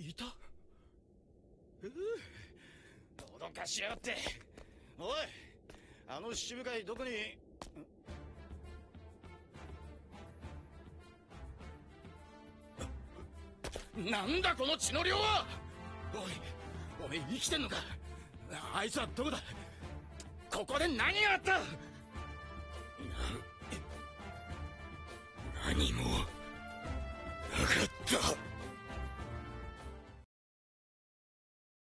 いた。脅かしやがって。おい、あの七部会どこに。なんだこの血の量は。おい、生きてんのか。あいつはどこだ。ここで何があった。何も。